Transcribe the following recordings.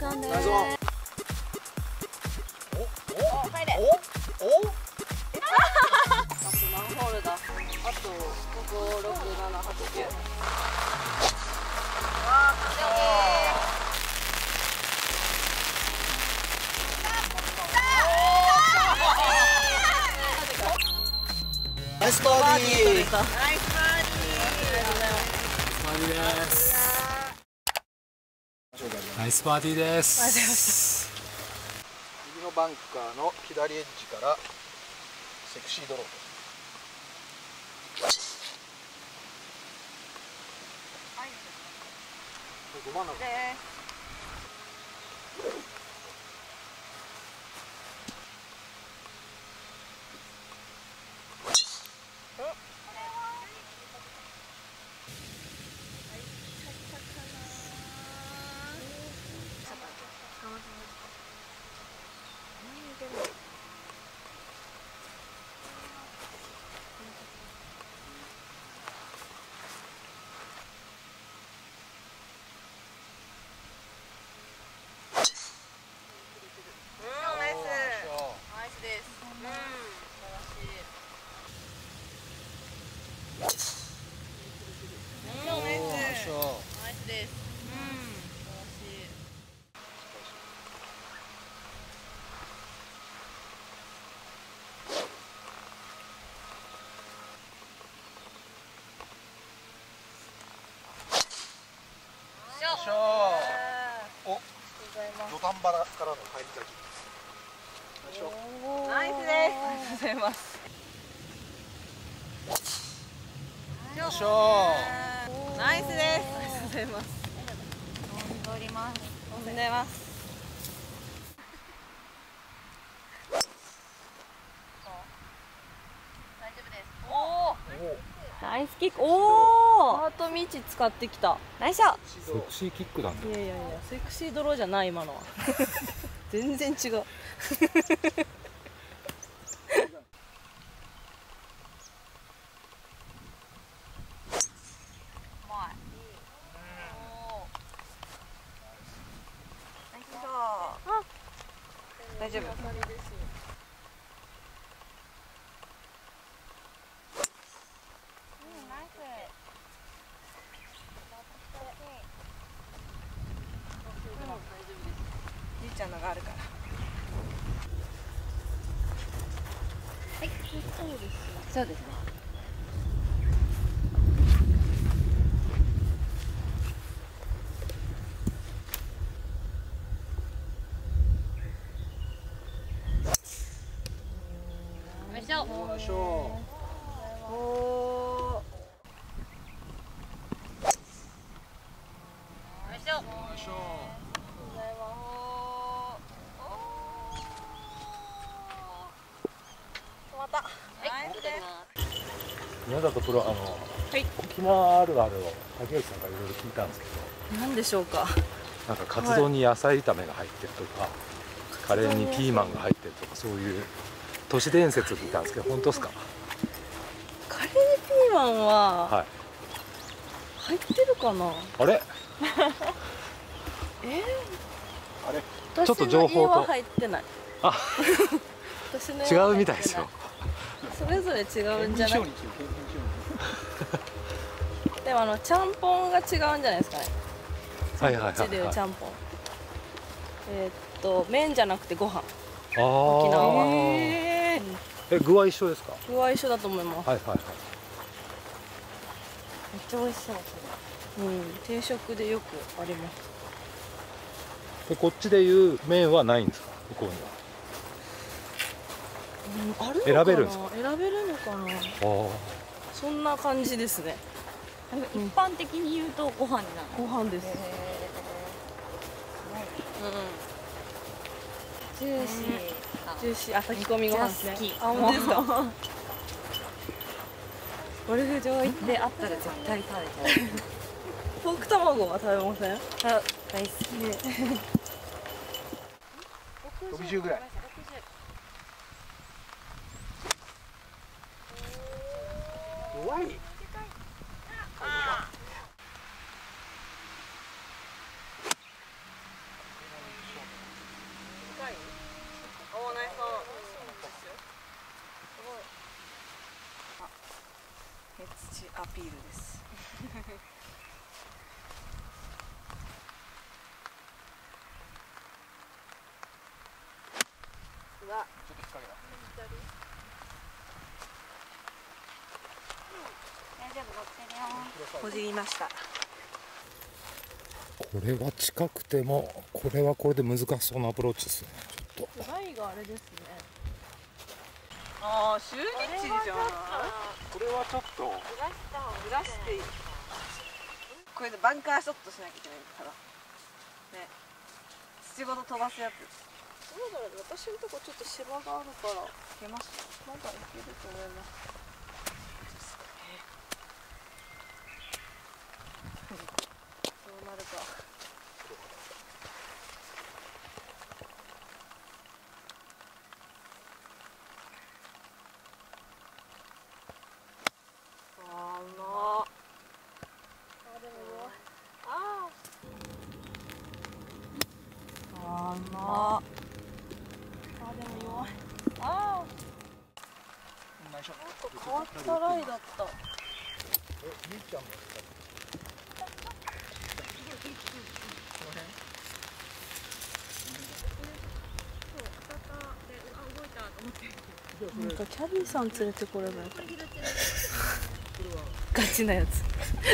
間でナイスオン。 お、入れ。 おあと何ホールだ。あと5、6、7、8、9。わあ、 ナイスバーディー。 ナイスバーディー。 バーディーです。ナイスバーディーです。右のバンカーの左エッジからセクシードロー。ど真ん中。お、土壇場からの入りだけ。 ナイスです。ありがとうございます。 よいしょ。 ナイスです。ありがとうございます。飛んでおります。飛んでます。大丈夫です。おお。ナイスキック。おお。ハート道使ってきた。ナイスショット。 セクシーキックなんだ。 いやいやいや、セクシードローじゃない今のは。全然違う。大丈夫。じいちゃんのがあるから。はい、そうですね。よいしょ。 よいしょ。 おお。よいしょ。 よいしょ。 また。はい。 宮里プロ、 はい。 沖縄あるあるを竹内さんからいろいろ聞いたんですけど、 なんでしょうか。 なんかカツ丼に野菜炒めが入ってるとか、カレーにピーマンが入ってるとか、そういう都市伝説を聞いたんですけど、本当ですか？ カレーにピーマンははい。 入ってるかな。 あれ？あれ？ちょっと情報と私の家は入ってない。 あ、 私の家は違う入ってないみたいですよ。 それぞれ違うんじゃない。でもちゃんぽんが違うんじゃないですかね。 はいはいはいこっちでいうちゃんぽん。麺じゃなくてご飯。 あ沖縄は。 具は一緒ですか？ 具は一緒だと思います。 はいはいはい。 めっちゃ美味しそう。うん、定食でよくあります。 でこっちでいう麺はないんですか？向こうには。 あるのかな。 選べるんですか？ 選べるのかな。そんな感じですね。 一般的に言うとご飯になる。 ご飯です。 ジューシー。 ジューシー、炊き込みご飯ですね。 好き。 あ、本当ですか。 ゴルフ場行ってあったら絶対食べちゃう。 ポーク卵は食べません？ 大好き。 60ぐらい。弱い。 土アピールです。うわ、ちょっと引っ掛けた。 大丈夫、乗ってるよ。 ほじりました。 これは近くてもこれはこれで難しそうなアプローチですね。ちょっとライがあれですね。 ああ、周日じゃん。 これはちょっとずらしていい。これでバンカーショットしなきゃいけないからね。土ごと飛ばすやつ。 そうだね、私のとこちょっと芝があるからいけます。まだいけると思います。そうなるか。変わったライだった。 みーちゃんもなんかキャディーさん連れてこればよかった。ガチなやつ。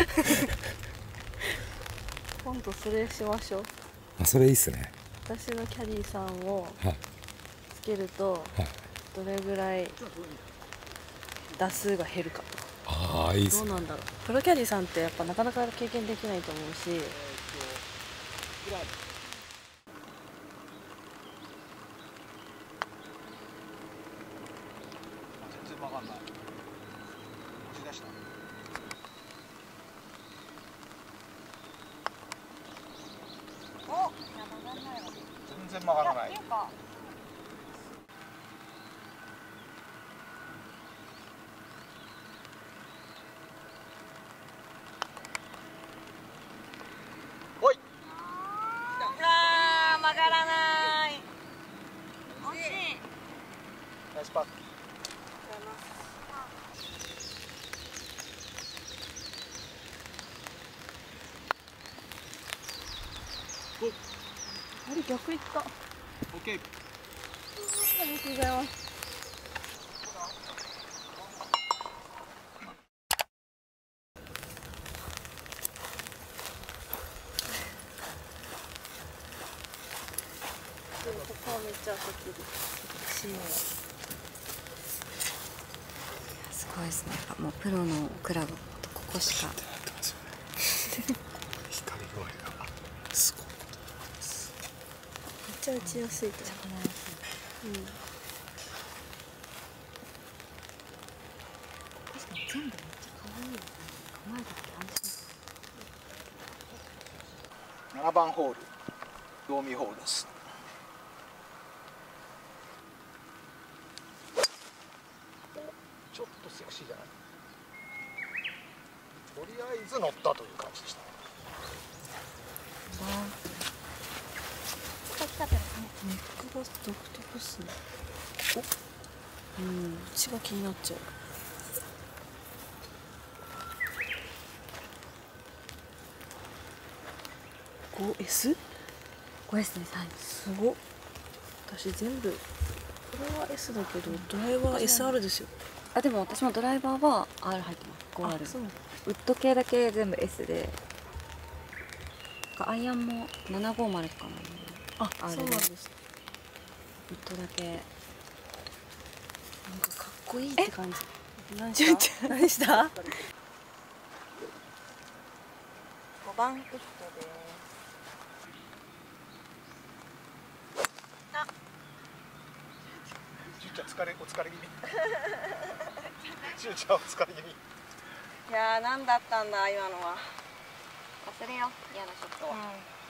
今度それしましょう。 あ、それいいっすね。 私のキャディーさんをつけるとどれぐらい打数が減るかとか。 ああ、いいっすね。 どうなんだろう。プロキャディーさんってやっぱなかなか経験できないと思うし。 全然曲がんない。押し出した。 お、いや曲がんないわ。 全然曲がらない。 っていうか。 おい。 あー、曲がらない。 惜しい。 ナイスパット。 あれ逆行った。 オッケー。 ありがとうございます。ここはめっちゃ当たってる。 すごいですね。もうプロのクラブここしか。 光具合がすごいことなんです。 めっちゃ打ちやすいと思う。 確かに全部めっちゃ可愛いよね。構えたって安心。 7番ホール、ドーミーホールです。ちょっとセクシーじゃない？とりあえず乗ったという感じでした。 ネックが独特っすね。血が気になっちゃう。5S？ 5S です。はい。 すごっ。私全部これは S だけどドライバー SR ですよ。 あ、でも私もドライバーは R 入ってます。5R。 そうなんだ。 ウッド系だけ全部 S で、アイアンも750かな。 あ、そうなんです。 ウッドだけ。 なんかかっこいいって感じ。何した？何した？5番ウッドです。 しゅうちゃんお疲れ気味。しゅうちゃんお疲れ気味。 いやー、何だったんだ今のは。 忘れよ、嫌なショットは。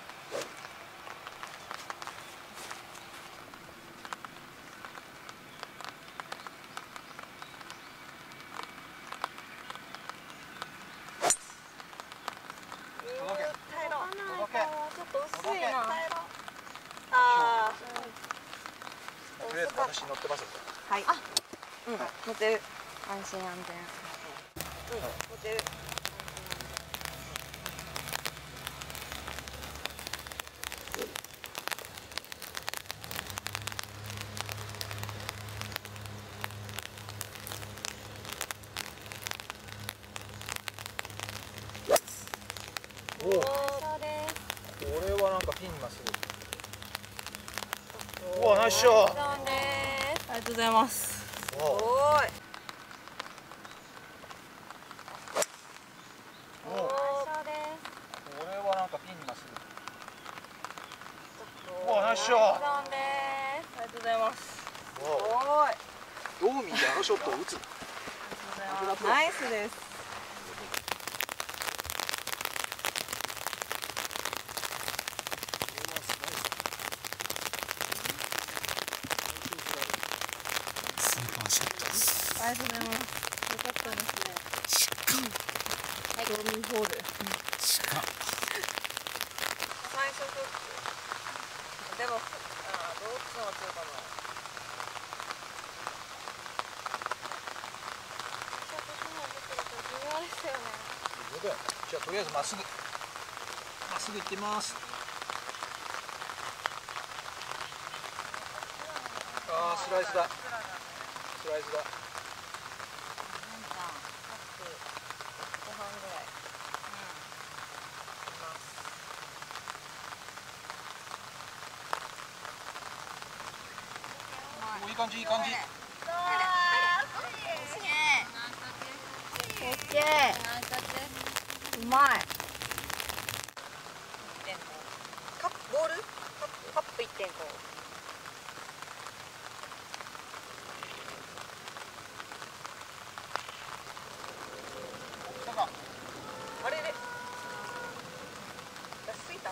ちょっと薄いな。 あとりあえず私乗ってますんで。 はい。乗ってる。 安心安全。 持てる。 おお、これはなんかピンにまっすぐ。うわ、ナイスショット。 ありがとうございます。 おーい。 これはなんかピンにまっすぐ。うわ、ナイスショット。 ありがとうございます。 おーい。 どう見てあのショットを打つ。 ナイスです。 スーパーショットです。 ありがとうございます。よかったですね。 しかも。 はい、ドーミーホール。 しかも。 最初ちょっと。でも、どっちの方が強いかな。 微妙ですよね。 じゃあとりあえずまっすぐ行ってみます。ああ、スライスだ。スライスだ。 後半ぐらい。 もういい感じ、いい感じ。 オッケー。うまい。 ボール？ カップ1.5。 あれで。ついた？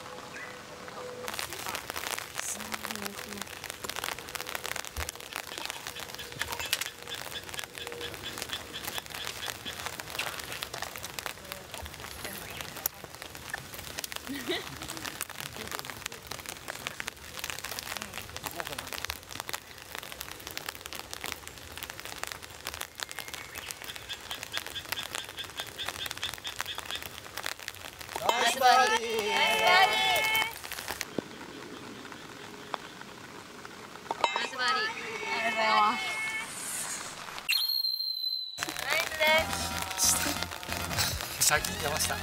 ナイスバーディー。 ありがとうございます。ナイスです。 先出ました。 じ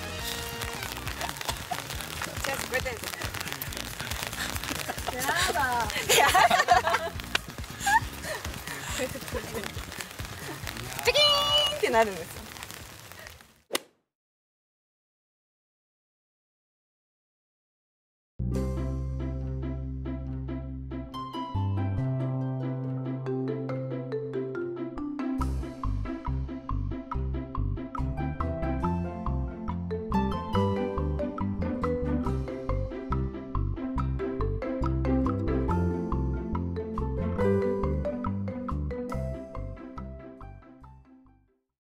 ゃあこれで。 やだ。 チキーンってなるんですよ。